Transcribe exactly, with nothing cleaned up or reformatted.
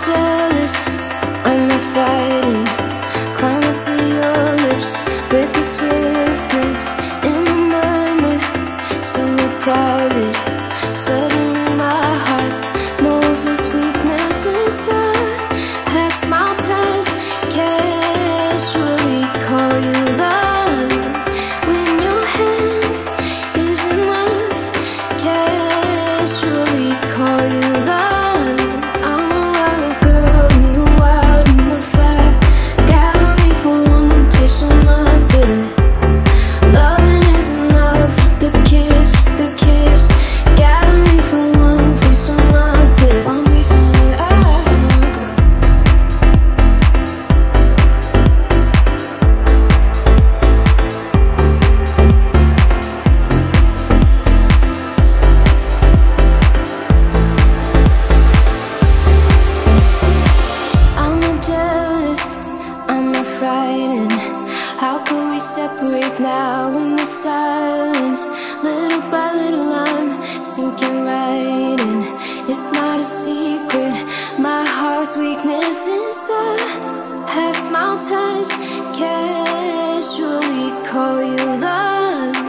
jealous, I'm not fighting. Climb up to your lips with the swiftness in the murmur, somewhere private. Suddenly my heart knows there's weakness inside. Half smile touch, casually call you love. When your hand is enough, casually call you love. How could we separate now in the silence? Little by little I'm sinking right in. It's not a secret, my heart's weakness inside. Half smile touch, casually call you love.